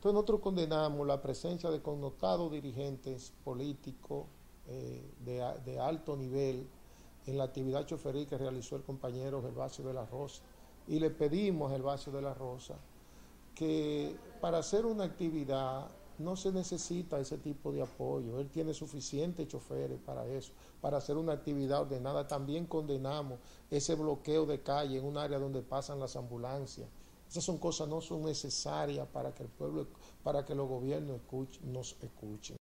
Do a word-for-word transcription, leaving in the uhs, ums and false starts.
Entonces nosotros condenamos la presencia de connotados dirigentes políticos eh, de, de alto nivel en la actividad choferil que realizó el compañero Gervasio de la Rosa. Y le pedimos a Gervasio de la Rosa que para hacer una actividad no se necesita ese tipo de apoyo. Él tiene suficientes choferes para eso, para hacer una actividad ordenada. También condenamos ese bloqueo de calle en un área donde pasan las ambulancias. Esas son cosas no son necesarias para que el pueblo, para que los gobiernos escuchen, nos escuchen.